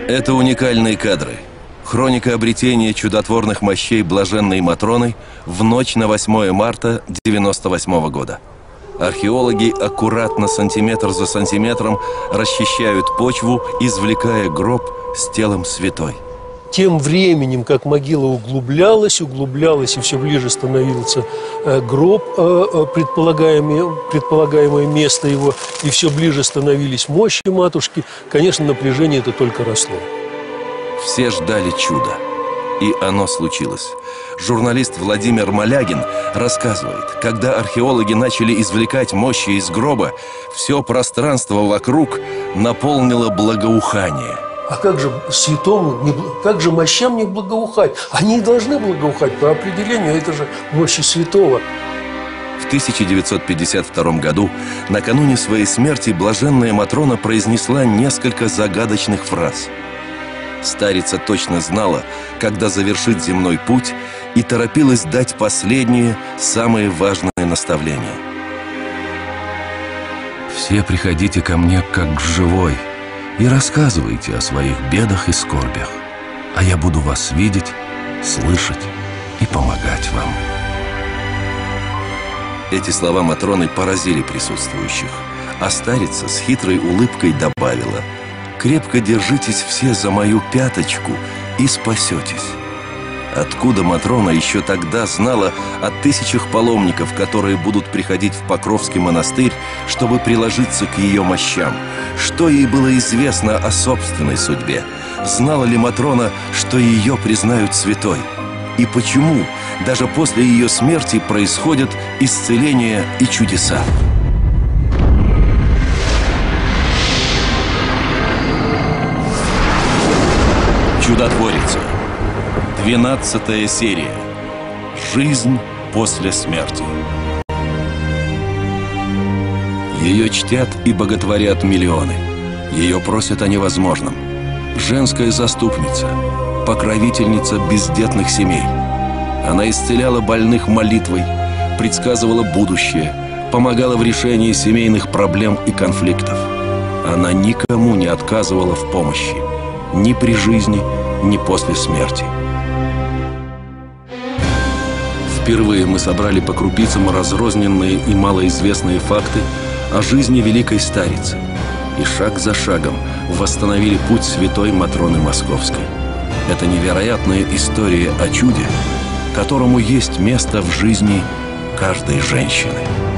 Это уникальные кадры. Хроника обретения чудотворных мощей блаженной Матроны в ночь на 8 марта 1998 года. Археологи аккуратно, сантиметр за сантиметром, расчищают почву, извлекая гроб с телом святой. Тем временем, как могила углублялась, и все ближе становился гроб, предполагаемое место его, и все ближе становились мощи матушки, конечно, напряжение это только росло. Все ждали чуда. И оно случилось. Журналист Владимир Малягин рассказывает, когда археологи начали извлекать мощи из гроба, все пространство вокруг наполнило благоухание. А как же святому, как же мощам не благоухать? Они и должны благоухать по определению, это же мощи святого. В 1952 году, накануне своей смерти, блаженная Матрона произнесла несколько загадочных фраз. Старица точно знала, когда завершит земной путь, и торопилась дать последние, самые важные наставления. «Все приходите ко мне как к живой и рассказывайте о своих бедах и скорбях, а я буду вас видеть, слышать и помогать вам». Эти слова Матроны поразили присутствующих, а старица с хитрой улыбкой добавила: «Крепко держитесь все за мою пяточку и спасетесь». Откуда Матрона еще тогда знала о тысячах паломников, которые будут приходить в Покровский монастырь, чтобы приложиться к ее мощам? Что ей было известно о собственной судьбе? Знала ли Матрона, что ее признают святой? И почему даже после ее смерти происходят исцеления и чудеса? Чудотворица. 12-я серия. Жизнь после смерти. Ее чтят и боготворят миллионы. Ее просят о невозможном. Женская заступница, покровительница бездетных семей. Она исцеляла больных молитвой, предсказывала будущее, помогала в решении семейных проблем и конфликтов. Она никому не отказывала в помощи, ни при жизни, ни после смерти. Впервые мы собрали по крупицам разрозненные и малоизвестные факты о жизни великой старицы и шаг за шагом восстановили путь святой Матроны Московской. Это невероятная история о чуде, которому есть место в жизни каждой женщины.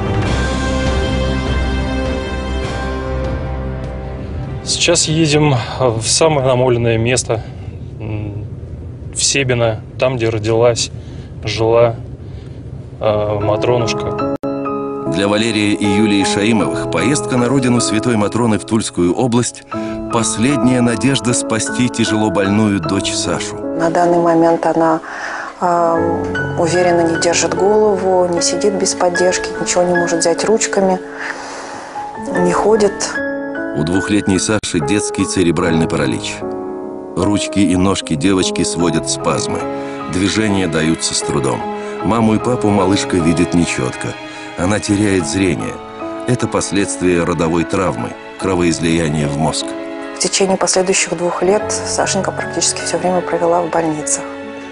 Сейчас едем в самое намоленное место, в Себино, там, где родилась, жила Матронушка. Для Валерия и Юлии Шаимовых поездка на родину святой Матроны в Тульскую область – последняя надежда спасти тяжело больную дочь Сашу. На данный момент она уверенно не держит голову, не сидит без поддержки, ничего не может взять ручками, не ходит. У двухлетней Саши детский церебральный паралич. Ручки и ножки девочки сводят спазмы. Движения даются с трудом. Маму и папу малышка видит нечетко. Она теряет зрение. Это последствия родовой травмы, кровоизлияния в мозг. В течение последующих 2 лет Сашенька практически все время провела в больницах.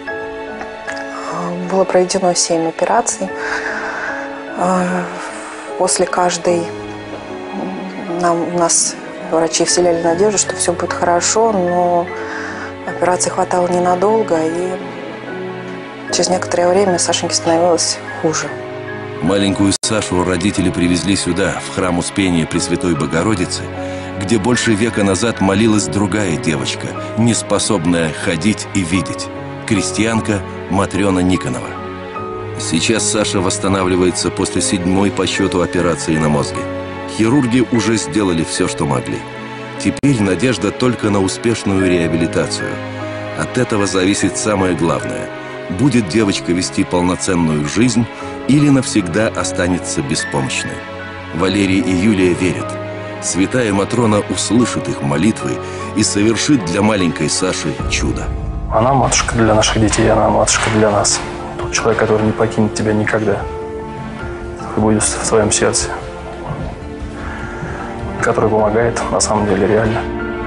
Было проведено 7 операций. После каждой у нас врачи вселяли надежду, что все будет хорошо, но операции хватало ненадолго, и через некоторое время Сашеньке становилось хуже. Маленькую Сашу родители привезли сюда, в храм Успения Пресвятой Богородицы, где больше века назад молилась другая девочка, неспособная ходить и видеть – крестьянка Матрена Никонова. Сейчас Саша восстанавливается после 7-й по счету операции на мозге. Хирурги уже сделали все, что могли. Теперь надежда только на успешную реабилитацию. От этого зависит самое главное – будет девочка вести полноценную жизнь или навсегда останется беспомощной. Валерий и Юлия верят. Святая Матрона услышит их молитвы и совершит для маленькой Саши чудо. Она матушка для наших детей, она матушка для нас. Тот человек, который не покинет тебя никогда. И будет в твоем сердце. Который помогает, на самом деле, реально.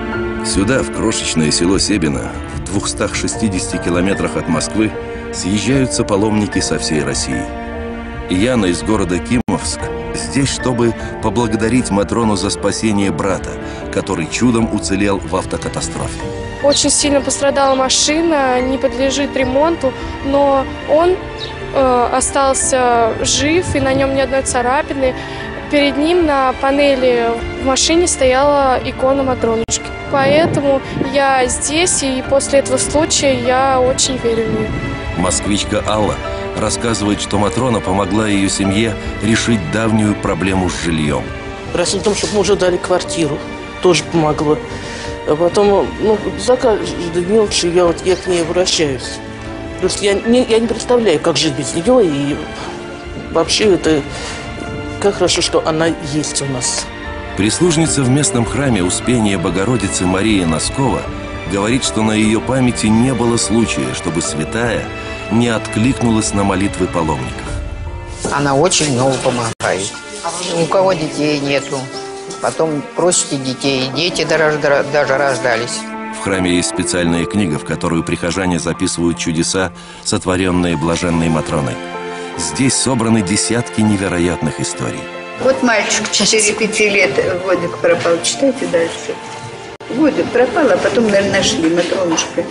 Сюда, в крошечное село Себино, в 260 километрах от Москвы, съезжаются паломники со всей России. Яна из города Кимовск здесь, чтобы поблагодарить Матрону за спасение брата, который чудом уцелел в автокатастрофе. Очень сильно пострадала машина, не подлежит ремонту, но он остался жив, и на нем ни одной царапины. Перед ним на панели в машине стояла икона Матронушки. Поэтому я здесь, и после этого случая я очень верю в нее. Москвичка Алла рассказывает, что Матрона помогла ее семье решить давнюю проблему с жильем. Просили о том, чтобы мы уже дали квартиру. Тоже помогло. А потом, за каждой мелочью я к ней обращаюсь. Просто я не представляю, как жить без нее. И вообще это как хорошо, что она есть у нас. Прислужница в местном храме Успения Богородицы Мария Носкова говорит, что на ее памяти не было случая, чтобы святая не откликнулась на молитвы паломников. Она очень много помогает. Ни у кого детей нету. Потом просите детей, и дети даже рождались. В храме есть специальная книга, в которую прихожане записывают чудеса, сотворенные блаженной Матроной. Здесь собраны десятки невероятных историй. Вот мальчик 4-5 лет, годик пропал. Читайте дальше. Годик пропал, а потом, наверное, нашли Матронушка.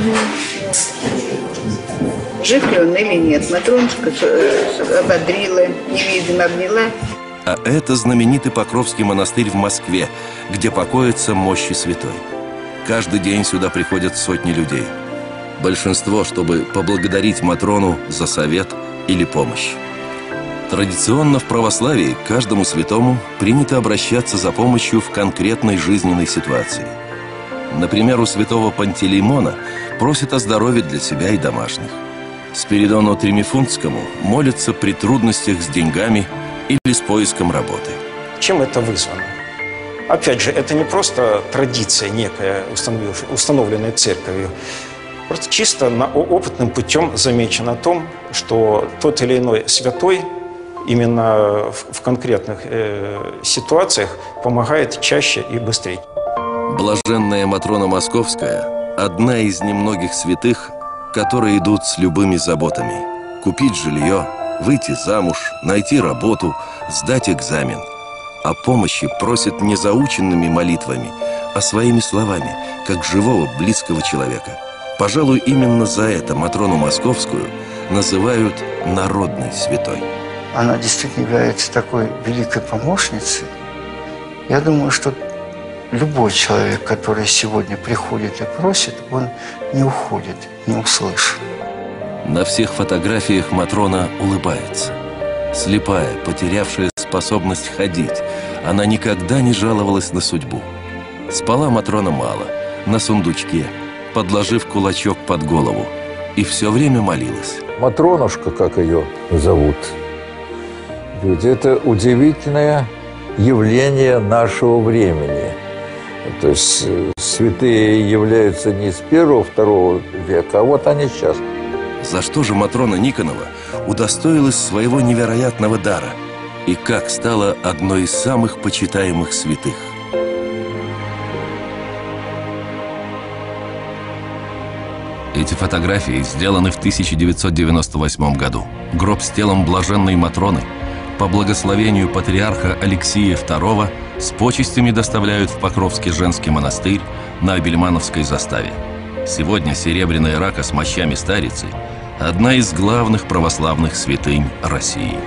Жив ли он или нет? Матронушка ободрила, невидимо обняла. А это знаменитый Покровский монастырь в Москве, где покоятся мощи святой. Каждый день сюда приходят сотни людей. Большинство, чтобы поблагодарить Матрону за совет или помощь. Традиционно в православии к каждому святому принято обращаться за помощью в конкретной жизненной ситуации. Например, у святого Пантелеймона просят о здоровье для себя и домашних. Спиридону Тримифунтскому молятся при трудностях с деньгами или с поиском работы. Чем это вызвано? Опять же, это не просто традиция некая, установленная церковью. Просто чисто опытным путем замечено о том, что тот или иной святой именно в конкретных ситуациях помогает чаще и быстрее. Блаженная Матрона Московская – одна из немногих святых, которые идут с любыми заботами. Купить жилье, выйти замуж, найти работу, сдать экзамен. О помощи просит не заученными молитвами, а своими словами, как живого близкого человека. Пожалуй, именно за это Матрону Московскую называют народной святой. Она действительно является такой великой помощницей. Я думаю, что любой человек, который сегодня приходит и просит, он не уходит, не услышит. На всех фотографиях Матрона улыбается. Слепая, потерявшая способность ходить, она никогда не жаловалась на судьбу. Спала Матрона мало, на сундучке, подложив кулачок под голову, и все время молилась. Матронушка, как ее зовут, ведь это удивительное явление нашего времени. То есть святые являются не с 1-2 века, а вот они сейчас. За что же Матрона Никонова удостоилась своего невероятного дара и как стала одной из самых почитаемых святых? Эти фотографии сделаны в 1998 году. Гроб с телом блаженной Матроны по благословению патриарха Алексия II с почестями доставляют в Покровский женский монастырь на Абельмановской заставе. Сегодня серебряная рака с мощами старицы – одна из главных православных святынь России.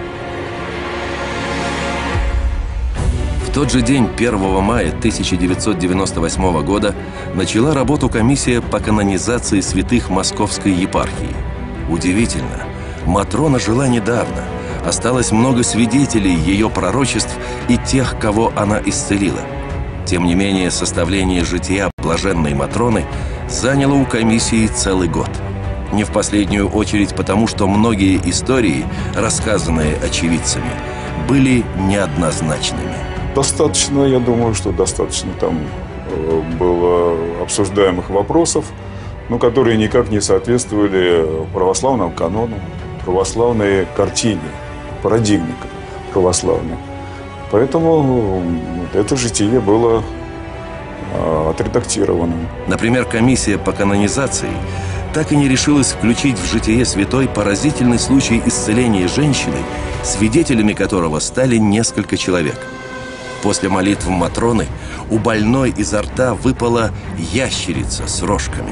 В тот же день, 1 мая 1998 года, начала работу комиссия по канонизации святых Московской епархии. Удивительно, Матрона жила недавно. Осталось много свидетелей ее пророчеств и тех, кого она исцелила. Тем не менее, составление жития блаженной Матроны заняло у комиссии целый год. Не в последнюю очередь потому, что многие истории, рассказанные очевидцами, были неоднозначными. Достаточно, я думаю, что достаточно там было обсуждаемых вопросов, но которые никак не соответствовали православному канону, православной картине, парадигме православной. Поэтому это житие было отредактированным. Например, комиссия по канонизации так и не решилась включить в житие святой поразительный случай исцеления женщины, свидетелями которого стали несколько человек. После молитв Матроны у больной изо рта выпала ящерица с рожками.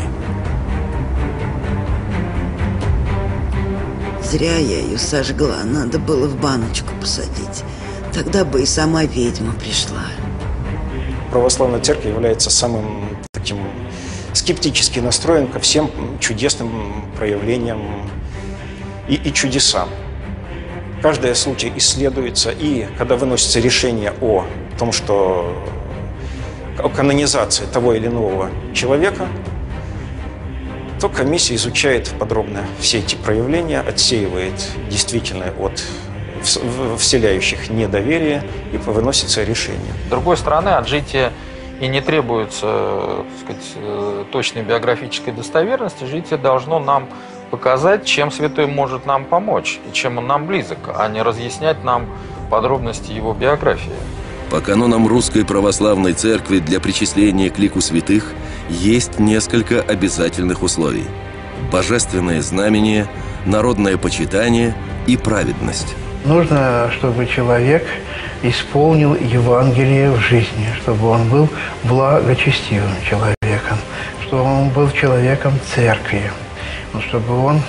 Зря я ее сожгла, надо было в баночку посадить. Тогда бы и сама ведьма пришла. Православная церковь является самым таким скептически настроен ко всем чудесным проявлениям и чудесам. Каждый случай исследуется, и когда выносится решение о том, что о канонизации того или иного человека, то комиссия изучает подробно все эти проявления, отсеивает действительно от вселяющих недоверие и выносится решение. С другой стороны, от жития и не требуется, так сказать, точной биографической достоверности. Житие должно нам показать, чем святой может нам помочь и чем он нам близок, а не разъяснять нам подробности его биографии. По канонам Русской Православной Церкви для причисления к лику святых есть несколько обязательных условий: божественное знамение, народное почитание и праведность. Нужно, чтобы человек исполнил Евангелие в жизни, чтобы он был благочестивым человеком, чтобы он был человеком церкви, чтобы он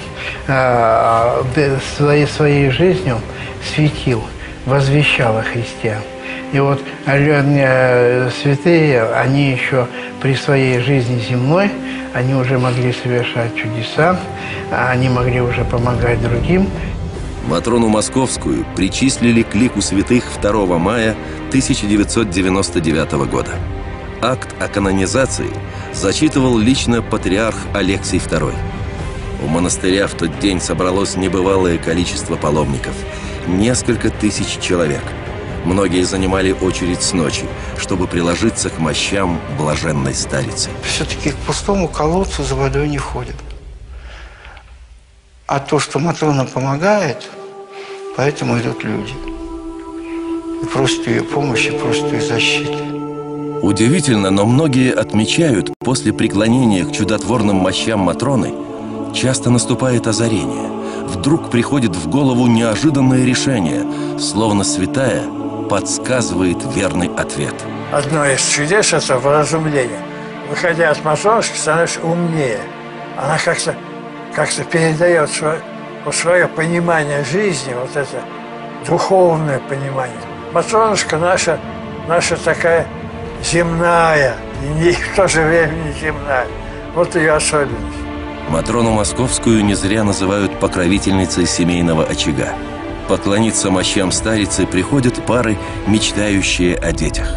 своей жизнью светил, возвещал о Христе. И вот святые, они еще при своей жизни земной, они уже могли совершать чудеса, они могли уже помогать другим. Матрону Московскую причислили к лику святых 2 мая 1999 года. Акт о канонизации зачитывал лично патриарх Алексий II. У монастыря в тот день собралось небывалое количество паломников – несколько тысяч человек. Многие занимали очередь с ночи, чтобы приложиться к мощам блаженной старицы. Все-таки к пустому колодцу за водой не ходят. А то, что Матрона помогает, поэтому идут люди. И просят ее помощи, просят ее защиты. Удивительно, но многие отмечают, после преклонения к чудотворным мощам Матроны часто наступает озарение. Вдруг приходит в голову неожиданное решение, словно святая подсказывает верный ответ. Одно из чудес – это вразумление. Выходя от матронки, становишься умнее. Она как-то передает свое понимание жизни, вот это духовное понимание. Матронушка наша такая земная, и в то же время не земная. Вот ее особенность. Матрону Московскую не зря называют покровительницей семейного очага. Поклониться мощам старицы приходят пары, мечтающие о детях.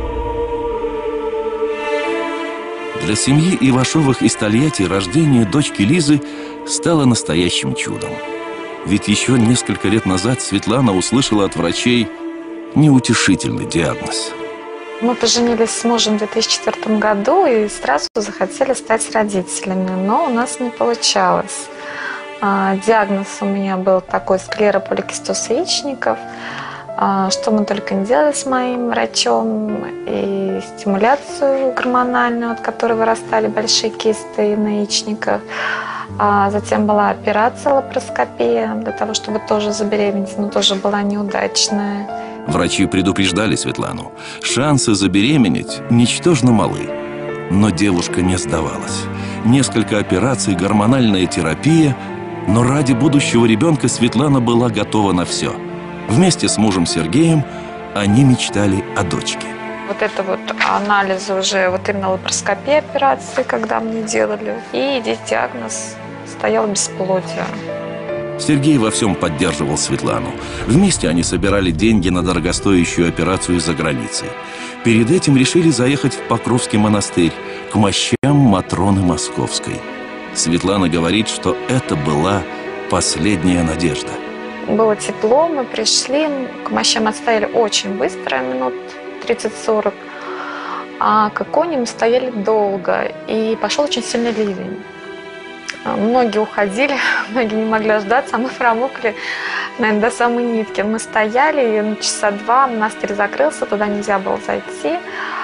Для семьи Ивашовых из Тольятти рождение дочки Лизы стало настоящим чудом. Ведь еще несколько лет назад Светлана услышала от врачей неутешительный диагноз. Мы поженились с мужем в 2004 году и сразу захотели стать родителями, но у нас не получалось. Диагноз у меня был такой: склерополикистоз яичников. Что мы только не делали с моим врачом, и стимуляцию гормональную, от которой вырастали большие кисты на яичниках. Затем была операция, лапароскопия, для того, чтобы тоже забеременеть, но тоже была неудачная. Врачи предупреждали Светлану: шансы забеременеть ничтожно малы. Но девушка не сдавалась. Несколько операций, гормональная терапия, но ради будущего ребенка Светлана была готова на все. Вместе с мужем Сергеем они мечтали о дочке. Вот это вот анализы уже, вот именно лапароскопия, операции, когда мне делали, и диагноз стоял бесплодие. Сергей во всем поддерживал Светлану. Вместе они собирали деньги на дорогостоящую операцию за границей. Перед этим решили заехать в Покровский монастырь, к мощам Матроны Московской. Светлана говорит, что это была последняя надежда. Было тепло, мы пришли, к мощам отстояли очень быстро, минут 30-40, а к иконе мы стояли долго, и пошел очень сильный ливень. Многие уходили, многие не могли дождаться, а мы промокли, наверное, до самой нитки. Мы стояли, и часа 2 монастырь закрылся, туда нельзя было зайти.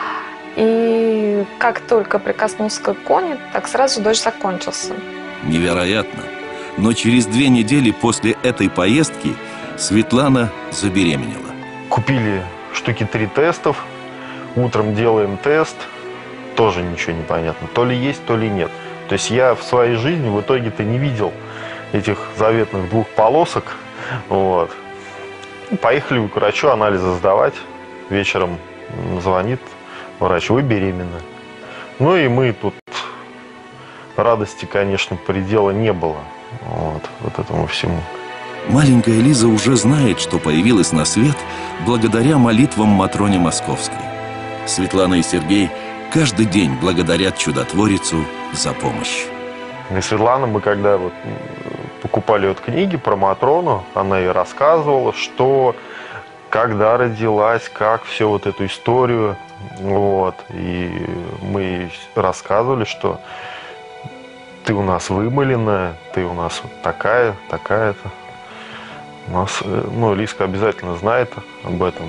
И как только прикоснулся к иконе, так сразу дождь закончился. Невероятно. Но через 2 недели после этой поездки Светлана забеременела. Купили штуки 3 тестов. Утром делаем тест. Тоже ничего не понятно. То ли есть, то ли нет. То есть я в своей жизни в итоге-то не видел этих заветных 2 полосок. Вот. Поехали к врачу анализы сдавать. Вечером звонит врач: вы беременны. Ну и мы тут... Радости, конечно, предела не было. Вот этому всему. Маленькая Лиза уже знает, что появилась на свет благодаря молитвам Матроне Московской. Светлана и Сергей каждый день благодарят чудотворицу за помощь. И Светлана, мы когда вот покупали вот книги про Матрону, она и рассказывала, что, когда родилась, как все вот эту историю. Вот. И мы рассказывали, что ты у нас вымыленная, ты у нас вот такая-то. У нас, ну, Лизка обязательно знает об этом.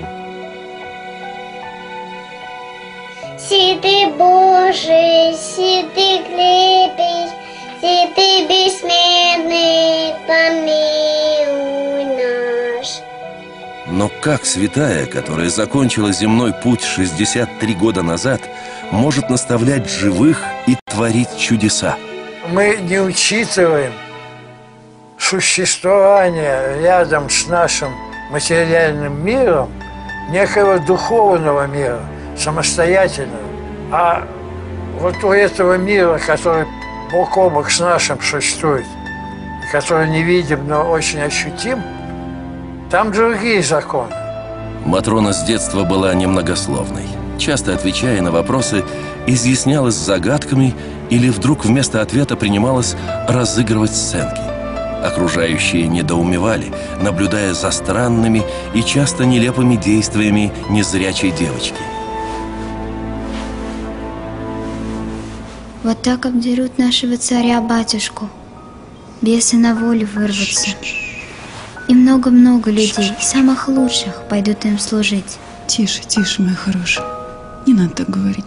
Си ты Божий, си ты крепкий, си ты бессмертный, помилуй наш. Но как святая, которая закончила земной путь 63 года назад, может наставлять живых и творить чудеса? Мы не учитываем существование рядом с нашим материальным миром некого духовного мира, самостоятельного. А вот у этого мира, который бок о бок с нашим существует, который не видим, но очень ощутим, там другие законы. Матрона с детства была немногословной. Часто отвечая на вопросы, изъяснялась загадками или вдруг вместо ответа принималась разыгрывать сценки. Окружающие недоумевали, наблюдая за странными и часто нелепыми действиями незрячей девочки. Вот так обдерут нашего царя-батюшку. Бесы на волю вырвутся. И много-много людей, самых лучших, пойдут им служить. Тише, тише, моя хорошая. Не надо так говорить.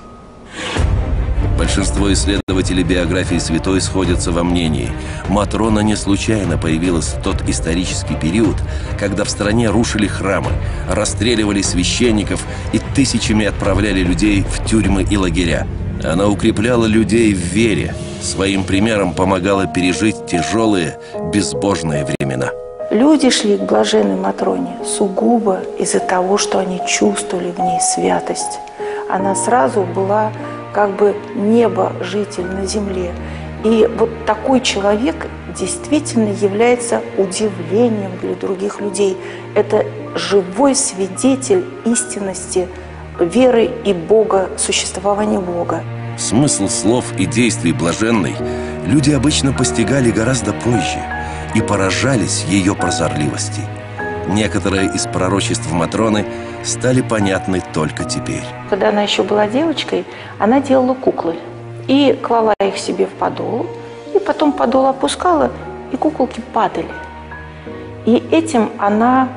Большинство исследователей биографии святой сходятся во мнении: Матрона не случайно появилась в тот исторический период, когда в стране рушили храмы, расстреливали священников и тысячами отправляли людей в тюрьмы и лагеря. Она укрепляла людей в вере, своим примером помогала пережить тяжелые, безбожные времена. Люди шли к блаженной Матроне сугубо из-за того, что они чувствовали в ней святость. Она сразу была как бы небо-житель на земле. И вот такой человек действительно является удивлением для других людей. Это живой свидетель истинности веры и Бога, существования Бога. Смысл слов и действий блаженной люди обычно постигали гораздо позже и поражались ее прозорливости. Некоторые из пророчеств Матроны стали понятны только теперь. Когда она еще была девочкой, она делала куклы и клала их себе в подол, и потом подол опускала, и куколки падали. И этим она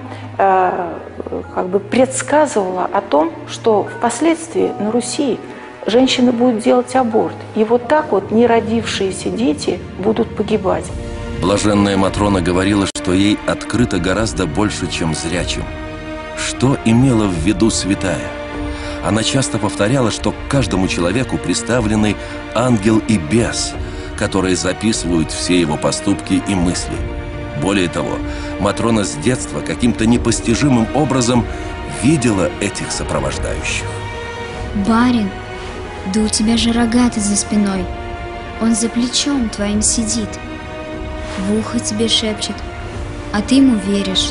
как бы предсказывала о том, что впоследствии на Руси женщины будут делать аборт. И вот так вот неродившиеся дети будут погибать. Блаженная Матрона говорила, что ей открыто гораздо больше, чем зрячим. Что имела в виду святая? Она часто повторяла, что к каждому человеку представлены ангел и бес, которые записывают все его поступки и мысли. Более того, Матрона с детства каким-то непостижимым образом видела этих сопровождающих. Барин, да у тебя же рогатый за спиной. Он за плечом твоим сидит. В ухо тебе шепчет, а ты ему веришь.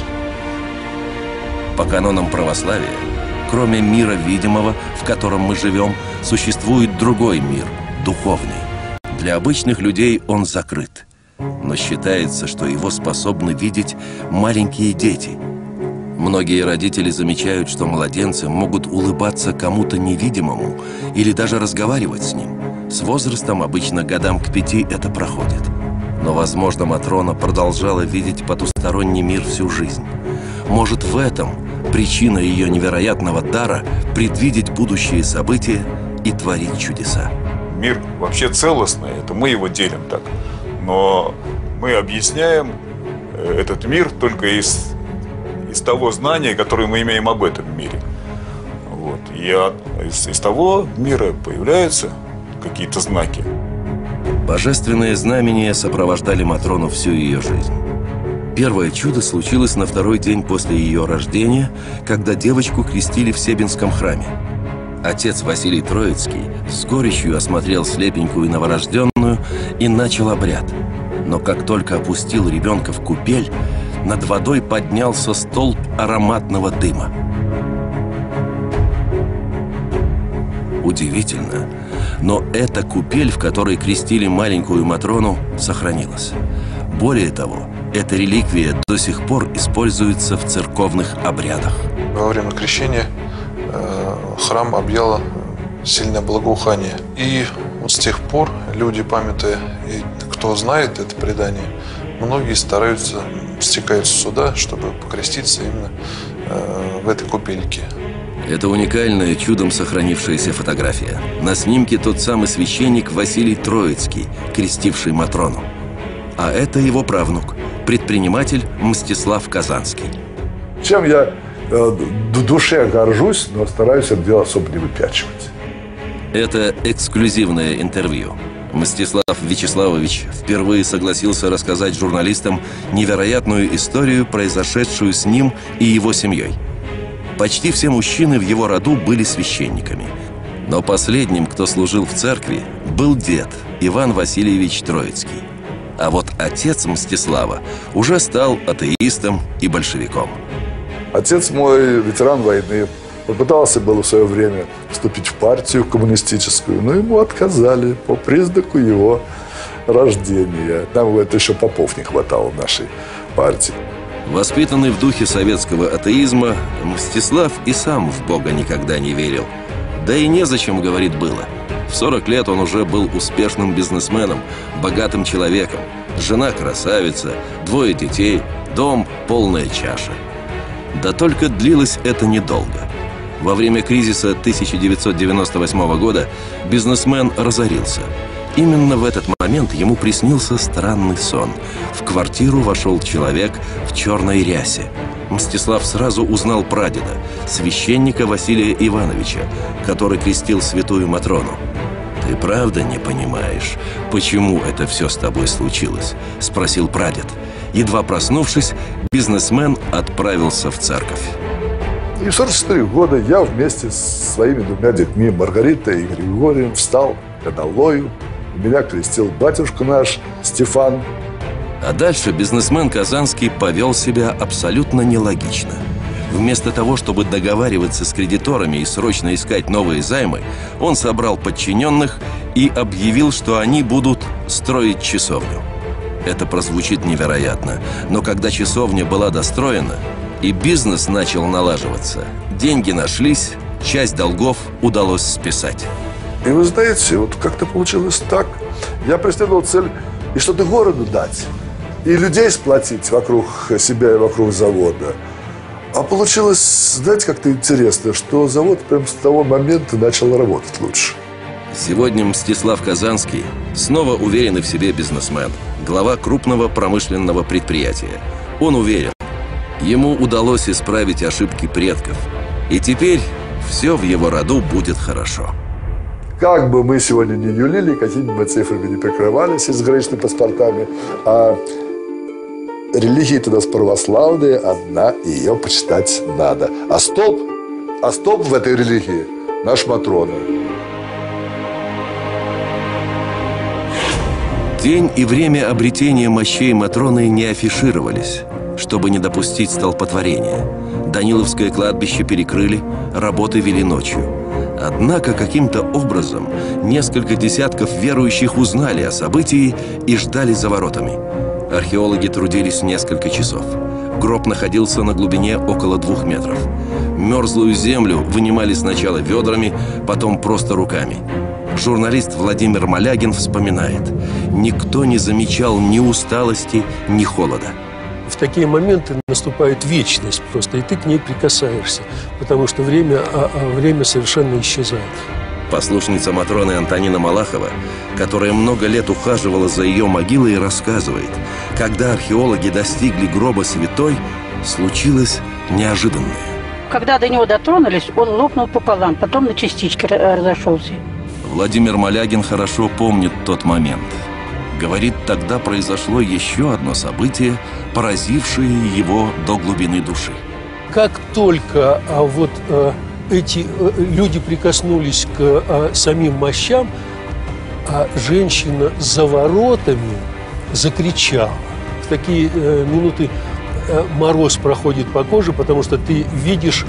По канонам православия, кроме мира видимого, в котором мы живем, существует другой мир, духовный. Для обычных людей он закрыт. Но считается, что его способны видеть маленькие дети. Многие родители замечают, что младенцы могут улыбаться кому-то невидимому или даже разговаривать с ним. С возрастом, обычно годам к 5, это проходит. Но, возможно, Матрона продолжала видеть потусторонний мир всю жизнь. Может, в этом причина ее невероятного дара предвидеть будущие события и творить чудеса. Мир вообще целостный, это мы его делим так. Но мы объясняем этот мир только из того знания, которое мы имеем об этом мире. Вот. И из того мира появляются какие-то знаки. Божественные знамения сопровождали Матрону всю ее жизнь. Первое чудо случилось на второй день после ее рождения, когда девочку крестили в Себенском храме. Отец Василий Троицкий с горечью осмотрел слепенькую новорожденную и начал обряд. Но как только опустил ребенка в купель, над водой поднялся столб ароматного дыма. Удивительно, но эта купель, в которой крестили маленькую Матрону, сохранилась. Более того, эта реликвия до сих пор используется в церковных обрядах. Во время крещения храм объяло сильное благоухание. И вот с тех пор люди, памятуя, и кто знает это предание, многие стараются, стекаются сюда, чтобы покреститься именно в этой купельке. Это уникальная, чудом сохранившаяся фотография. На снимке тот самый священник Василий Троицкий, крестивший Матрону. А это его правнук, предприниматель Мстислав Казанский. Чем я в душе горжусь, но стараюсь это дело особо не выпячивать. Это эксклюзивное интервью. Мстислав Вячеславович впервые согласился рассказать журналистам невероятную историю, произошедшую с ним и его семьей. Почти все мужчины в его роду были священниками. Но последним, кто служил в церкви, был дед Иван Васильевич Троицкий. А вот отец Мстислава уже стал атеистом и большевиком. Отец мой ветеран войны. Попытался было в свое время вступить в партию коммунистическую, но ему отказали по признаку его рождения. Нам это еще попов не хватало в нашей партии. Воспитанный в духе советского атеизма, Мстислав и сам в Бога никогда не верил. Да и незачем, говорит, было. В 40 лет он уже был успешным бизнесменом, богатым человеком. Жена красавица, 2 детей, дом полная чаша. Да только длилось это недолго. Во время кризиса 1998 года бизнесмен разорился. Именно в этот момент ему приснился странный сон. В квартиру вошел человек в черной рясе. Мстислав сразу узнал прадеда, священника Василия Ивановича, который крестил святую Матрону. «Ты правда не понимаешь, почему это все с тобой случилось?» – спросил прадед. Едва проснувшись, бизнесмен отправился в церковь. И в 44 года я вместе с своими 2 детьми, Маргаритой и Григорием, встал к аналою. Меня крестил батюшка наш Стефан. А дальше бизнесмен Казанский повел себя абсолютно нелогично. Вместо того, чтобы договариваться с кредиторами и срочно искать новые займы, он собрал подчиненных и объявил, что они будут строить часовню. Это прозвучит невероятно, но когда часовня была достроена и бизнес начал налаживаться, деньги нашлись, часть долгов удалось списать. И вы знаете, вот как-то получилось так. Я преследовал цель и что-то городу дать, и людей сплотить вокруг себя и вокруг завода. А получилось, знаете, как-то интересно, что завод прям с того момента начал работать лучше. Сегодня Мстислав Казанский снова уверенный в себе бизнесмен, глава крупного промышленного предприятия. Он уверен, ему удалось исправить ошибки предков, и теперь все в его роду будет хорошо. Как бы мы сегодня не юлили, какими бы цифрами не прикрывались изграничными паспортами, а религия-то у нас православная одна, и ее почитать надо. А столб в этой религии – наш Матрона. День и время обретения мощей Матроны не афишировались, чтобы не допустить столпотворения. Даниловское кладбище перекрыли, работы вели ночью. Однако каким-то образом несколько десятков верующих узнали о событии и ждали за воротами. Археологи трудились несколько часов. Гроб находился на глубине около 2 метров. Мерзлую землю вынимали сначала ведрами, потом просто руками. Журналист Владимир Малягин вспоминает: никто не замечал ни усталости, ни холода. В такие моменты наступает вечность просто, и ты к ней прикасаешься, потому что время совершенно исчезает. Послушница Матроны Антонина Малахова, которая много лет ухаживала за ее могилой, рассказывает, когда археологи достигли гроба святой, случилось неожиданное. Когда до него дотронулись, он лопнул пополам, потом на частички разошелся. Владимир Малягин хорошо помнит тот момент. Говорит, тогда произошло еще одно событие, поразившее его до глубины души. Как только эти люди прикоснулись к самим мощам, женщина за воротами закричала. В такие минуты мороз проходит по коже, потому что ты видишь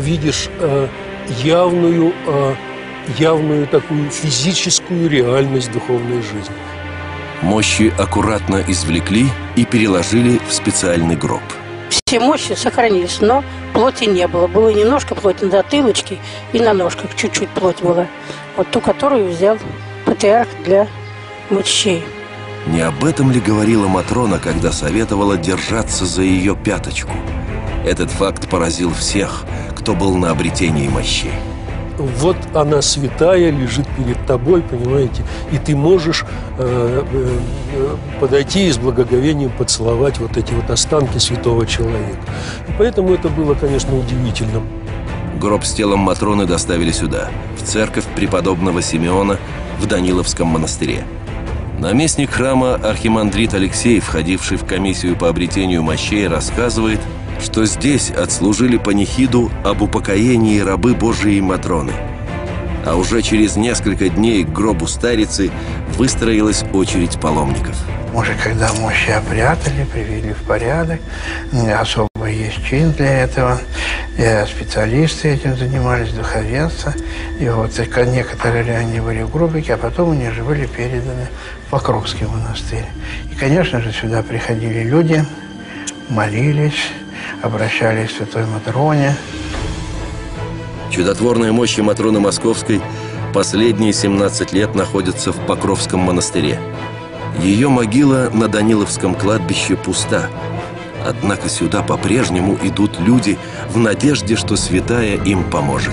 явную такую физическую реальность духовной жизни. Мощи аккуратно извлекли и переложили в специальный гроб. Все мощи сохранились, но плоти не было. Было немножко плоти на затылочке и на ножках, чуть-чуть плоть была. Вот ту, которую взял патриарх для мощей. Не об этом ли говорила Матрона, когда советовала держаться за ее пяточку? Этот факт поразил всех, кто был на обретении мощей. Вот она святая, лежит перед тобой, понимаете, и ты можешь подойти и с благоговением поцеловать вот эти вот останки святого человека. И поэтому это было, конечно, удивительным. Гроб с телом Матроны доставили сюда, в церковь преподобного Симеона в Даниловском монастыре. Наместник храма архимандрит Алексей, входивший в комиссию по обретению мощей, рассказывает, что здесь отслужили панихиду об упокоении рабы Божией Матроны. А уже через несколько дней к гробу старицы выстроилась очередь паломников. Уже когда мощи опрятали, привели в порядок, особо есть чин для этого, и специалисты этим занимались, духовенство. И вот некоторые они были в гробике, а потом они же были переданы в Покровский монастырь. И, конечно же, сюда приходили люди, молились, обращались к святой Матроне. Чудотворные мощи Матроны Московской последние 17 лет находятся в Покровском монастыре. Ее могила на Даниловском кладбище пуста. Однако сюда по-прежнему идут люди в надежде, что святая им поможет.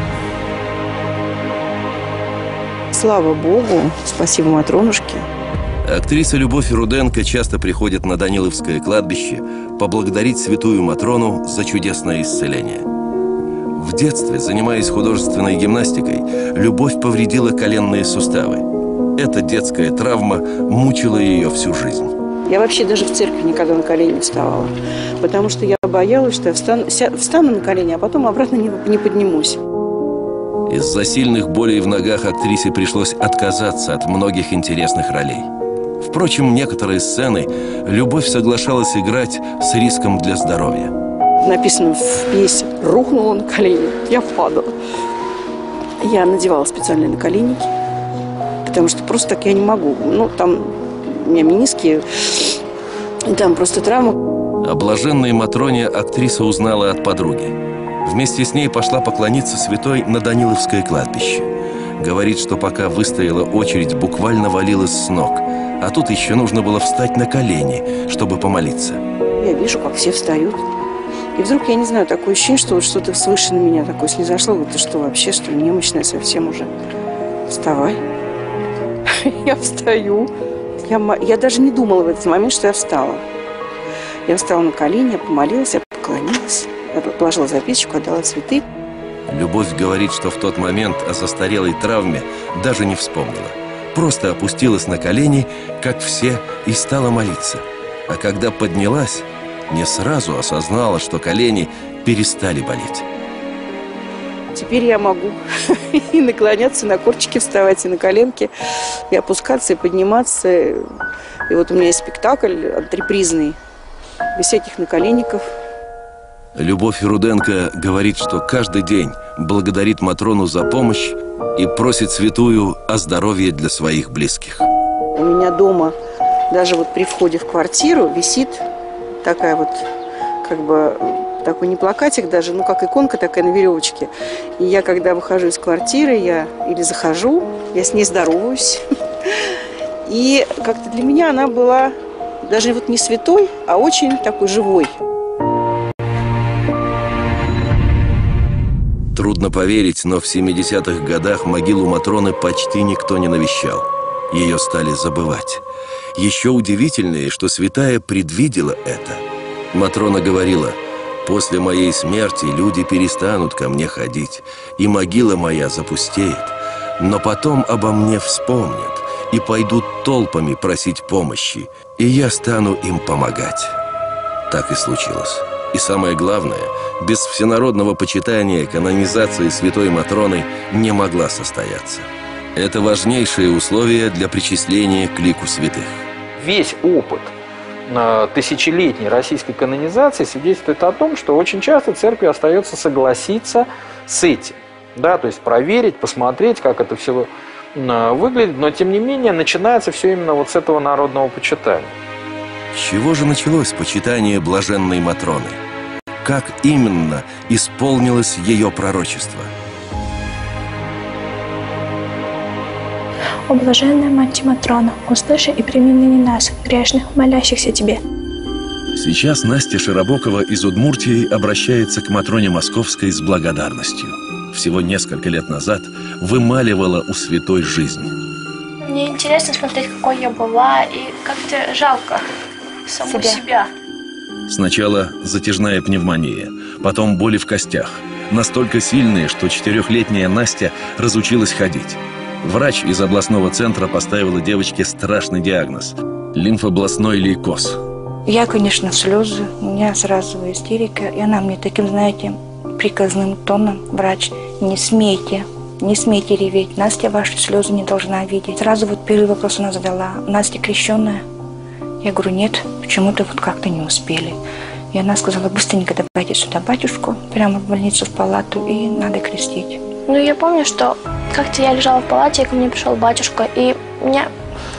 Слава Богу, спасибо Матронушке. Актриса Любовь Руденко часто приходит на Даниловское кладбище поблагодарить святую Матрону за чудесное исцеление. В детстве, занимаясь художественной гимнастикой, Любовь повредила коленные суставы. Эта детская травма мучила ее всю жизнь. Я вообще даже в церкви никогда на колени не вставала, потому что я боялась, что я встану на колени, а потом обратно не поднимусь. Из-за сильных болей в ногах актрисе пришлось отказаться от многих интересных ролей. Впрочем, некоторые сцены Любовь соглашалась играть с риском для здоровья. Написано в пьесе «Рухнула на колени», я падала. Я надевала специальные наколенники, потому что просто так я не могу. Ну, там у меня мениски, и там просто травма. О блаженной Матроне актриса узнала от подруги. Вместе с ней пошла поклониться святой на Даниловское кладбище. Говорит, что пока выстояла очередь, буквально валилась с ног. А тут еще нужно было встать на колени, чтобы помолиться. Я вижу, как все встают. И вдруг, я не знаю, такое ощущение, что вот что-то свыше на меня такое снизошло. Вот ты что, вообще, что ли, немощная совсем уже? Вставай. Я встаю. Я даже не думала в этот момент, что я встала. Я встала на колени, я помолилась, я поклонилась. Я положила записочку, отдала цветы. Любовь говорит, что в тот момент о застарелой травме даже не вспомнила. Просто опустилась на колени, как все, и стала молиться. А когда поднялась, не сразу осознала, что колени перестали болеть. Теперь я могу и наклоняться, на корточки вставать, и на коленки, и опускаться, и подниматься. И вот у меня есть спектакль антрепризный, без всяких наколенников. Любовь Руденко говорит, что каждый день благодарит Матрону за помощь и просит святую о здоровье для своих близких. У меня дома, даже вот при входе в квартиру, висит такая вот, как бы, такой не плакатик даже, ну как иконка такая на веревочке. И я, когда выхожу из квартиры, или захожу, я с ней здороваюсь. И как-то для меня она была даже вот не святой, а очень такой живой. Трудно поверить, но в 70-х годах могилу Матроны почти никто не навещал. Ее стали забывать. Еще удивительнее, что святая предвидела это. Матрона говорила: «После моей смерти люди перестанут ко мне ходить, и могила моя запустеет. Но потом обо мне вспомнят и пойдут толпами просить помощи, и я стану им помогать». Так и случилось. И самое главное, без всенародного почитания канонизация святой Матроны не могла состояться. Это важнейшее условие для причисления к лику святых. Весь опыт тысячелетней российской канонизации свидетельствует о том, что очень часто церкви остается согласиться с этим. Да, то есть проверить, посмотреть, как это все выглядит, но тем не менее начинается все именно вот с этого народного почитания. С чего же началось почитание блаженной Матроны? Как именно исполнилось ее пророчество? «О блаженная Мать Матрона, услыши и прими ныне нас, грешных, молящихся Тебе». Сейчас Настя Широбокова из Удмуртии обращается к Матроне Московской с благодарностью. Всего несколько лет назад вымаливала у святой жизнь. Мне интересно смотреть, какой я была, и как-то жалко саму себя. Сначала затяжная пневмония, потом боли в костях. Настолько сильные, что 4-летняя Настя разучилась ходить. Врач из областного центра поставила девочке страшный диагноз – лимфобластной лейкоз. Я, конечно, в слезы, у меня сразу истерика, и она мне таким, знаете, приказным тоном, врач: не смейте реветь, Настя ваши слезы не должна видеть. Сразу вот первый вопрос она задала: Настя крещенная? Я говорю: нет, почему-то вот как-то не успели. И она сказала: быстренько давайте сюда батюшку, прямо в больницу, в палату, и надо крестить. Ну, я помню, что как-то я лежала в палате, и ко мне пришел батюшка, и меня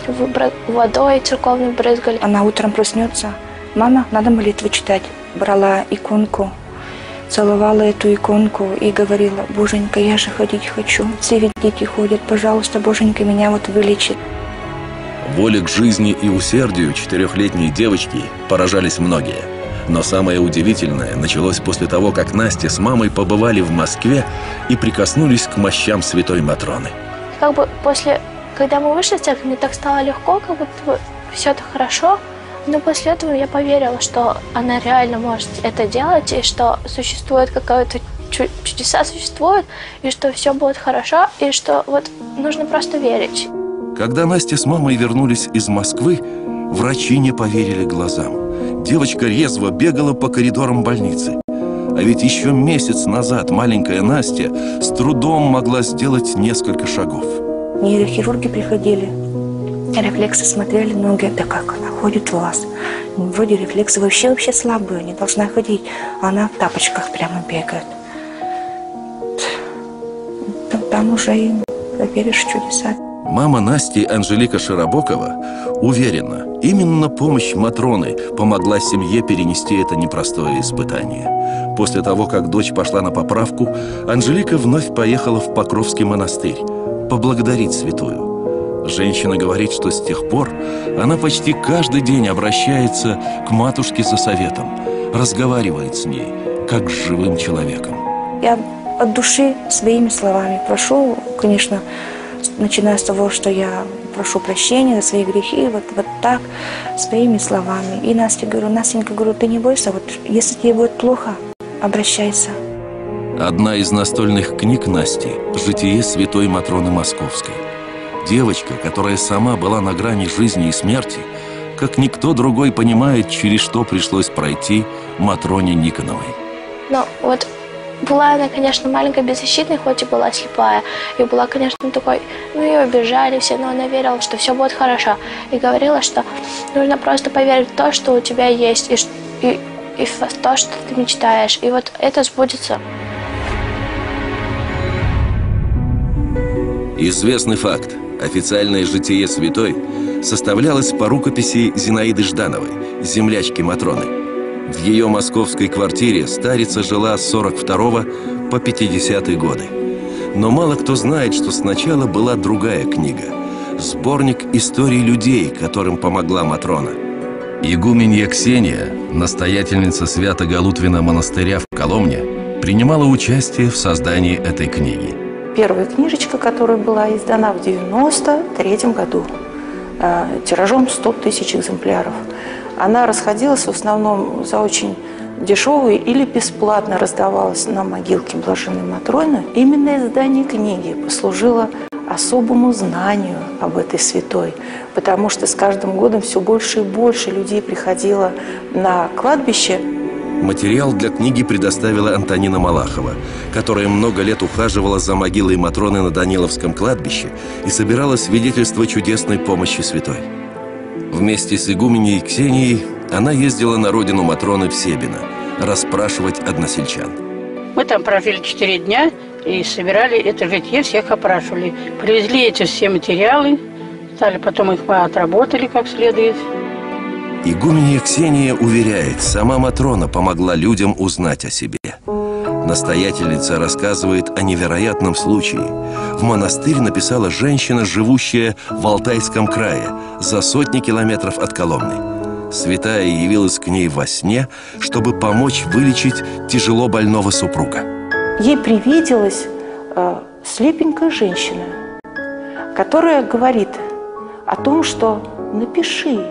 водой церковной брызгали. Она утром проснется: мама, надо молитву читать. Брала иконку, целовала эту иконку и говорила: боженька, я же ходить хочу, все ведь дети ходят, пожалуйста, боженька, меня вот вылечит. Воле к жизни и усердию 4-летней девочки поражались многие. Но самое удивительное началось после того, как Настя с мамой побывали в Москве и прикоснулись к мощам святой Матроны. Как бы после, когда мы вышли из церкви, мне так стало легко, как будто бы все это хорошо. Но после этого я поверила, что она реально может это делать, и что существует какое-то чудеса существуют, и что все будет хорошо, и что вот нужно просто верить. Когда Настя с мамой вернулись из Москвы, врачи не поверили глазам. Девочка резво бегала по коридорам больницы. А ведь еще месяц назад маленькая Настя с трудом могла сделать несколько шагов. Нейрохирурги приходили, рефлексы смотрели, ноги, да как она ходит у вас? Вроде рефлексы вообще слабые, не должна ходить, а она в тапочках прямо бегает. Там уже и поверишь в чудеса. Мама Насти, Анжелика Широбокова, уверена, именно помощь Матроны помогла семье перенести это непростое испытание. После того, как дочь пошла на поправку, Анжелика вновь поехала в Покровский монастырь поблагодарить святую. Женщина говорит, что с тех пор она почти каждый день обращается к матушке за советом, разговаривает с ней, как с живым человеком. Я от души своими словами прошу, конечно, начиная с того, что я прошу прощения за свои грехи, вот так, своими словами. И Насте говорю: Настенька, говорю, ты не бойся, вот если тебе будет плохо, обращайся. Одна из настольных книг Насти – «Житие святой Матроны Московской». Девочка, которая сама была на грани жизни и смерти, как никто другой понимает, через что пришлось пройти Матроне Никоновой. Ну, вот была она, конечно, маленькая, беззащитной, хоть и была слепая. И была, конечно, такой, ее обижали все, но она верила, что все будет хорошо. И говорила, что нужно просто поверить в то, что у тебя есть, и в то, что ты мечтаешь. И вот это сбудется. Известный факт. Официальное житие святой составлялось по рукописи Зинаиды Ждановой, землячки Матроны. В ее московской квартире старица жила с 42 по 50-е годы. Но мало кто знает, что сначала была другая книга – сборник историй людей, которым помогла Матрона. Игуменья Ксения, настоятельница Свято-Галутвина монастыря в Коломне, принимала участие в создании этой книги. Первая книжечка, которая была издана в 1993 году, тиражом 100 тысяч экземпляров. Она расходилась в основном за очень дешевую или бесплатно раздавалась на могилке Блаженной Матроны. Именно издание книги послужило особому знанию об этой святой, потому что с каждым годом все больше и больше людей приходило на кладбище. Материал для книги предоставила Антонина Малахова, которая много лет ухаживала за могилой Матроны на Даниловском кладбище и собирала свидетельства чудесной помощи святой. Вместе с игуменей Ксенией она ездила на родину Матроны в Себино расспрашивать односельчан. Мы там прожили 4 дня и собирали это житье, всех опрашивали. Привезли эти все материалы, стали потом их мы отработали как следует. Игуменья Ксения уверяет, сама Матрона помогла людям узнать о себе. Настоятельница рассказывает о невероятном случае. В монастырь написала женщина, живущая в Алтайском крае, за сотни километров от Коломны. Святая явилась к ней во сне, чтобы помочь вылечить тяжело больного супруга. Ей привиделась слепенькая женщина, которая говорит о том, что напиши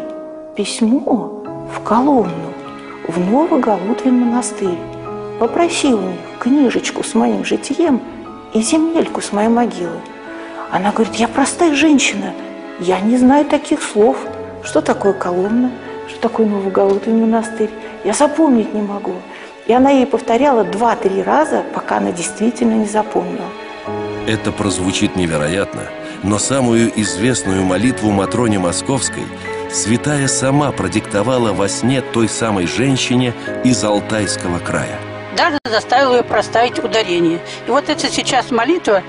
письмо в Коломну, в Новоголутвин монастырь. Попроси у них книжечку с моим житием и земельку с моей могилы. Она говорит, я простая женщина, я не знаю таких слов. Что такое Коломна, что такое Новоголутвин монастырь, я запомнить не могу. И она ей повторяла 2-3 раза, пока она действительно не запомнила. Это прозвучит невероятно, но самую известную молитву Матроне Московской святая сама продиктовала во сне той самой женщине из Алтайского края. Даже заставила ее проставить ударение. И вот это сейчас молитва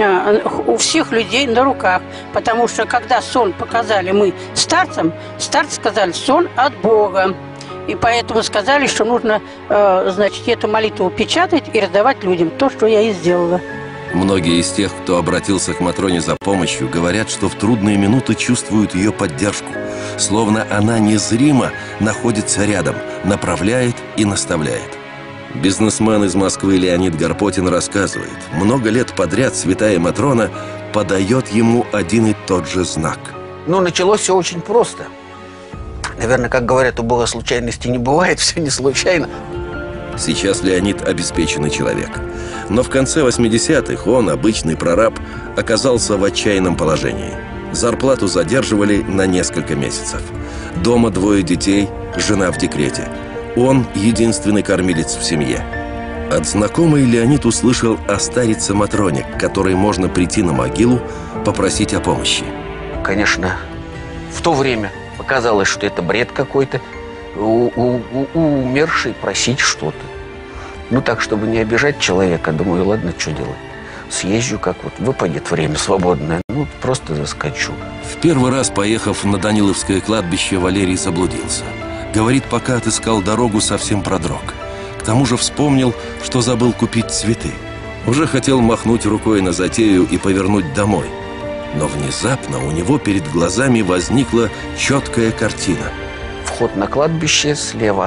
у всех людей на руках. Потому что когда сон показали мы старцам, старцы сказали, сон от Бога. И поэтому сказали, что нужно, значит, эту молитву печатать и раздавать людям. То, что я и сделала. Многие из тех, кто обратился к Матроне за помощью, говорят, что в трудные минуты чувствуют ее поддержку. Словно она незримо находится рядом, направляет и наставляет. Бизнесмен из Москвы Леонид Гарпотин рассказывает, много лет подряд святая Матрона подает ему один и тот же знак. Ну, началось все очень просто. Наверное, как говорят, у Бога случайностей не бывает, все не случайно. Сейчас Леонид обеспеченный человек. Но в конце 80-х он, обычный прораб, оказался в отчаянном положении. Зарплату задерживали на несколько месяцев. Дома 2 детей, жена в декрете. Он единственный кормилец в семье. От знакомой Леонид услышал о старице Матроне, к которой можно прийти на могилу, попросить о помощи. Конечно, в то время показалось, что это бред какой-то. У умершей просить что-то. Ну так, чтобы не обижать человека, думаю, ладно, что делать. Съезжу, как вот выпадет время свободное, ну просто заскочу. В первый раз, поехав на Даниловское кладбище, Валерий заблудился. Говорит, пока отыскал дорогу, совсем продрог. К тому же вспомнил, что забыл купить цветы. Уже хотел махнуть рукой на затею и повернуть домой. Но внезапно у него перед глазами возникла четкая картина. Вход на кладбище слева,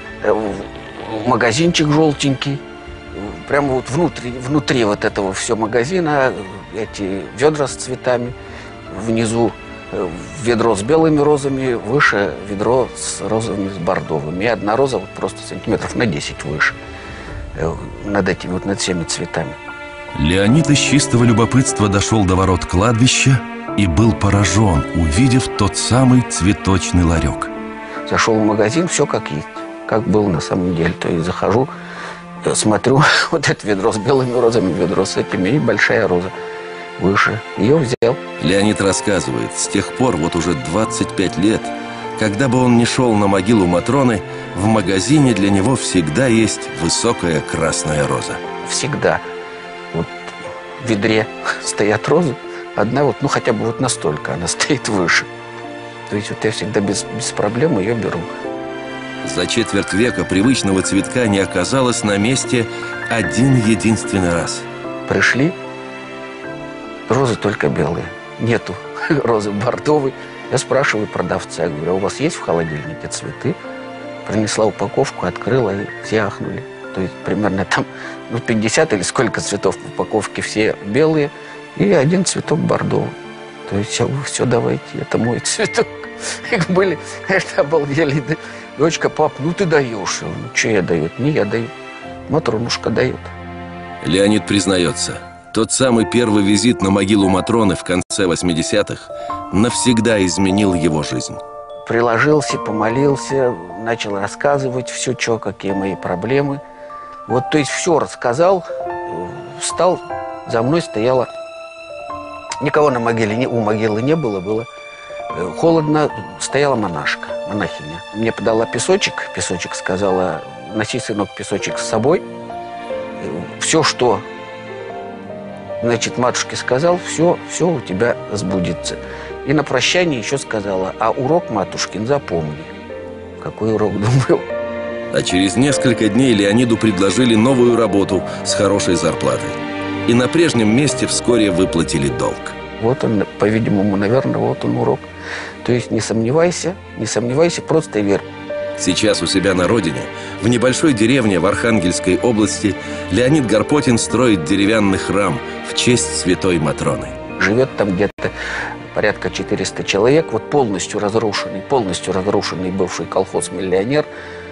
магазинчик желтенький, прямо вот внутри вот этого все магазина, эти ведра с цветами, внизу ведро с белыми розами, выше ведро с розами с бордовыми. И одна роза вот просто сантиметров на 10 выше, над этими вот, над всеми цветами. Леонид из чистого любопытства дошел до ворот кладбища и был поражен, увидев тот самый цветочный ларек. Зашел в магазин, все как есть, как было на самом деле. То есть захожу, смотрю, вот это ведро с белыми розами, ведро с этими, и большая роза выше. Ее взял. Леонид рассказывает, с тех пор, вот уже 25 лет, когда бы он ни шел на могилу Матроны, в магазине для него всегда есть высокая красная роза. Всегда. Вот в ведре стоят розы, одна вот, ну хотя бы вот настолько, она стоит выше. То есть вот я всегда без проблем ее беру. За четверть века привычного цветка не оказалось на месте один единственный раз. Пришли, розы только белые, нету розы бордовой. Я спрашиваю продавца, я говорю, а у вас есть в холодильнике цветы? Принесла упаковку, открыла, и все ахнули. То есть примерно там 50 или сколько цветов в упаковке, все белые, и один цветок бордовый. То есть все, давайте, это мой цветок. Их были, конечно, обалдели. Дочка, пап, ну ты даешь. Ну, что я даю? Не я даю. Матронушка дает. Леонид признается, тот самый первый визит на могилу Матроны в конце 80-х навсегда изменил его жизнь. Приложился, помолился, начал рассказывать все, какие мои проблемы. Вот, то есть все рассказал, встал, за мной стояла. Никого на могиле, у могилы не было, было холодно, стояла монахиня. Мне подала песочек сказала, носи, сынок, песочек с собой. Все, что, значит, матушке сказал, все у тебя сбудется. И на прощание еще сказала, а урок, матушкин, запомни. Какой урок, думаю. А через несколько дней Леониду предложили новую работу с хорошей зарплатой. И на прежнем месте вскоре выплатили долг. Вот он, по-видимому, наверное, вот он урок. То есть не сомневайся, просто верь. Сейчас у себя на родине, в небольшой деревне в Архангельской области, Леонид Гарпотин строит деревянный храм в честь святой Матроны. Живет там где-то порядка 400 человек, вот полностью разрушенный бывший колхоз-миллионер.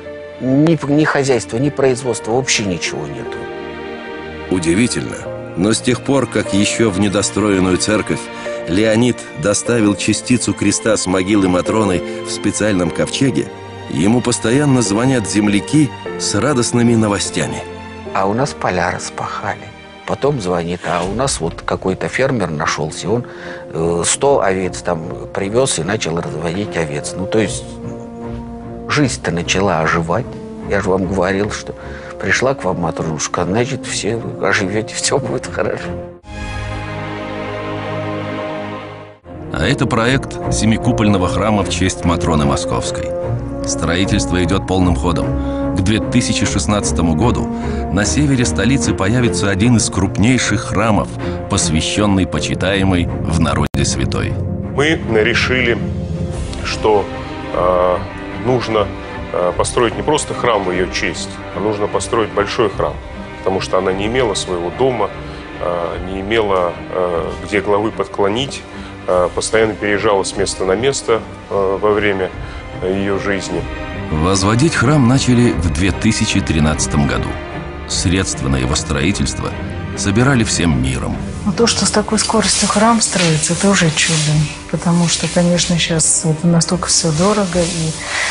Ни хозяйства, ни производства, вообще ничего нету. Удивительно, но с тех пор, как еще в недостроенную церковь Леонид доставил частицу креста с могилы Матроны в специальном ковчеге, ему постоянно звонят земляки с радостными новостями. А у нас поля распахали. Потом звонит, а у нас вот какой-то фермер нашелся, он 100 овец там привез и начал разводить овец. Ну, то есть жизнь-то начала оживать. Я же вам говорил, что пришла к вам Матронушка, значит, все оживете, все будет хорошо. А это проект семикупольного храма в честь Матроны Московской. Строительство идет полным ходом. К 2016 году на севере столицы появится один из крупнейших храмов, посвященный почитаемой в народе святой. Мы решили, что нужно построить не просто храм в ее честь, а нужно построить большой храм, потому что она не имела своего дома, не имела где главы подклонить, постоянно переезжала с места на место во время ее жизни. Возводить храм начали в 2013 году. Средства на его строительство собирали всем миром. Но то, что с такой скоростью храм строится, это уже чудо. Потому что, конечно, сейчас это настолько все дорого. И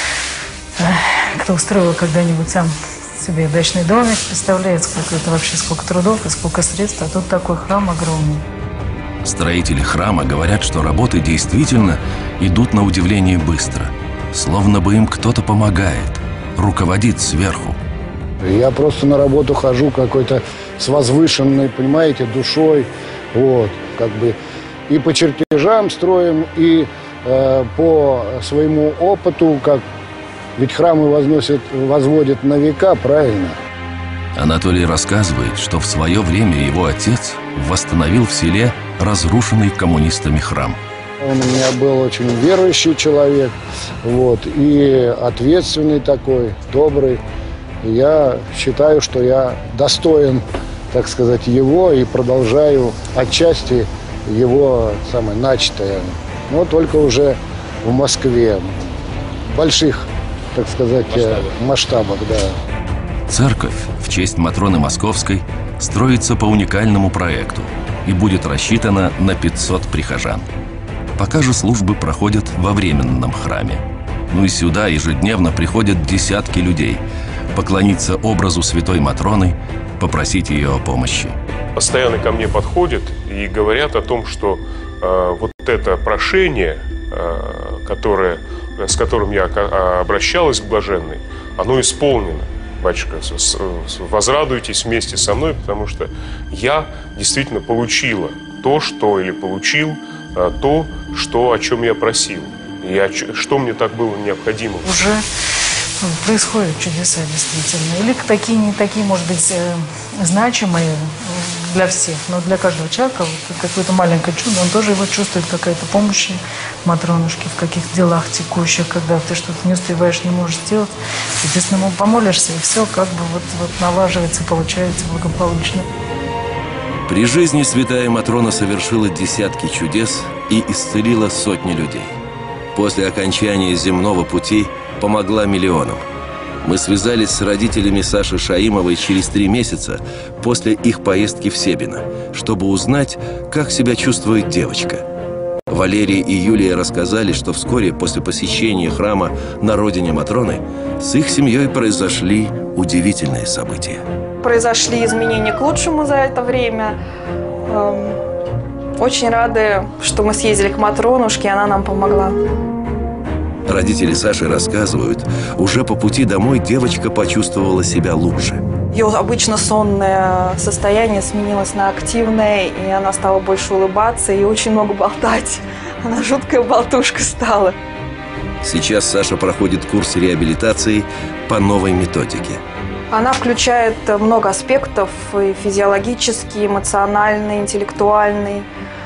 кто устроил когда-нибудь сам себе дачный домик, представляет, сколько это вообще, сколько трудов и сколько средств. А тут такой храм огромный. Строители храма говорят, что работы действительно идут на удивление быстро. Словно бы им кто-то помогает, руководит сверху. Я просто на работу хожу какой-то с возвышенной, понимаете, душой. Вот, как бы и по чертежам строим, и по своему опыту, как ведь храмы возводят на века, правильно? Анатолий рассказывает, что в свое время его отец восстановил в селе разрушенный коммунистами храм. Он у меня был очень верующий человек, вот, и ответственный такой, добрый. Я считаю, что я достоин, так сказать, его и продолжаю отчасти его начатое. Но только уже в Москве, в больших, так сказать, масштабах, да. Церковь в честь Матроны Московской строится по уникальному проекту и будет рассчитана на 500 прихожан. Пока же службы проходят во временном храме. Ну и сюда ежедневно приходят десятки людей поклониться образу святой Матроны, попросить ее о помощи. Постоянно ко мне подходят и говорят о том, что вот это прошение, с которым я обращалась к блаженной, оно исполнено. Батюшка, возрадуйтесь вместе со мной, потому что я действительно получила то, что или получил то, о чем я просил. И что мне так было необходимо. Уже происходят чудеса, действительно. Или такие, не такие, может быть, значимые для всех, но для каждого человека вот какое-то маленькое чудо, он тоже его чувствует, какая-то помощь к Матронушке в каких-то делах текущих, когда ты что-то не успеваешь, не можешь сделать, и ты с ним помолишься, и все как бы вот налаживается, получается благополучно. При жизни святая Матрона совершила десятки чудес и исцелила сотни людей. После окончания земного пути помогла миллионам. Мы связались с родителями Саши Шаимовой через 3 месяца после их поездки в Себино, чтобы узнать, как себя чувствует девочка. Валерий и Юлия рассказали, что вскоре после посещения храма на родине Матроны с их семьей произошли удивительные события. Произошли изменения к лучшему за это время. Очень рады, что мы съездили к Матронушке, и она нам помогла. Родители Саши рассказывают, уже по пути домой девочка почувствовала себя лучше. Ее обычно сонное состояние сменилось на активное, и она стала больше улыбаться и очень много болтать. Она жуткая болтушка стала. Сейчас Саша проходит курс реабилитации по новой методике. Она включает много аспектов: и физиологический, эмоциональный, интеллектуальный.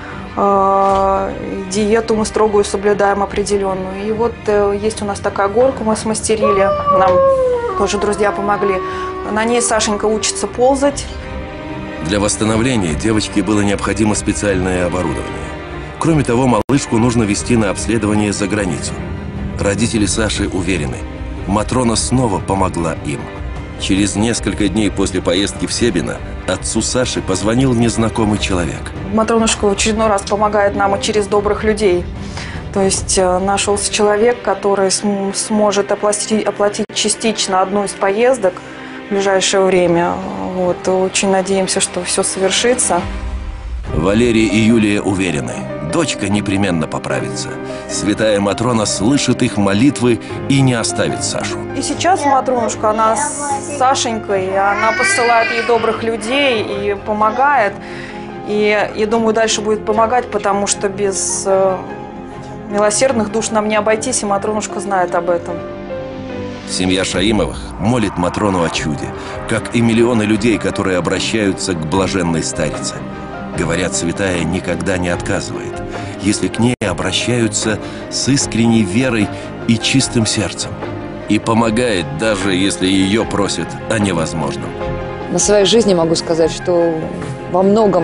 Диету мы строгую соблюдаем определенную. И вот есть у нас такая горка, мы смастерили, нам тоже друзья помогли. На ней Сашенька учится ползать. Для восстановления девочке было необходимо специальное оборудование. Кроме того, малышку нужно везти на обследование за границу. Родители Саши уверены, Матрона снова помогла им. Через несколько дней после поездки в Себино отцу Саши позвонил незнакомый человек. Матронушка в очередной раз помогает нам и через добрых людей. То есть нашелся человек, который сможет оплатить частично одну из поездок в ближайшее время. Вот. Очень надеемся, что все совершится. Валерий и Юлия уверены, дочка непременно поправится. Святая Матрона слышит их молитвы и не оставит Сашу. И сейчас Матронушка, она с Сашенькой, она посылает ей добрых людей и помогает. И я думаю, дальше будет помогать, потому что без милосердных душ нам не обойтись, и Матронушка знает об этом. Семья Шаимовых молит Матрону о чуде, как и миллионы людей, которые обращаются к блаженной старице. Говорят, святая никогда не отказывает, если к ней обращаются с искренней верой и чистым сердцем. И помогает, даже если ее просят о невозможном. На своей жизни могу сказать, что во многом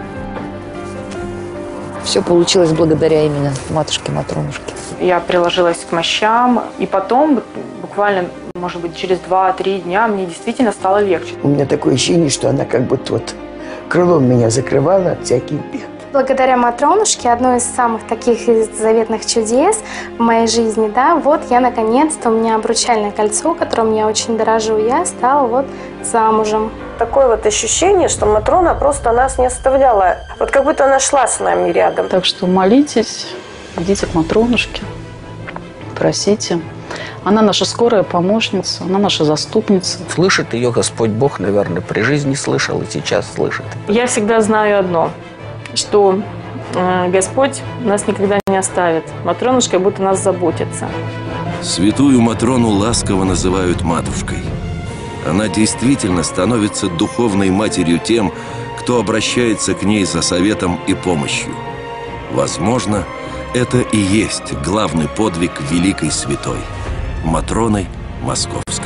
все получилось благодаря именно матушке Матронушке. Я приложилась к мощам, и потом, буквально, может быть, через 2-3 дня мне действительно стало легче. У меня такое ощущение, что она как будто вот крылом меня закрывала от всяких бед. Благодаря Матронушке, одной из самых таких заветных чудес в моей жизни, да, вот я наконец-то, у меня обручальное кольцо, которым я очень дорожу, я стала вот замужем. Такое вот ощущение, что Матрона просто нас не оставляла. Вот как будто она шла с нами рядом. Так что молитесь, идите к Матронушке, просите. Она наша скорая помощница, она наша заступница. Слышит ее Господь Бог, наверное, при жизни слышал и сейчас слышит. Я всегда знаю одно, что Господь нас никогда не оставит. Матронушка будто нас заботится. Святую Матрону ласково называют матушкой. Она действительно становится духовной матерью тем, кто обращается к ней за советом и помощью. Возможно, это и есть главный подвиг великой святой Матроны Московской.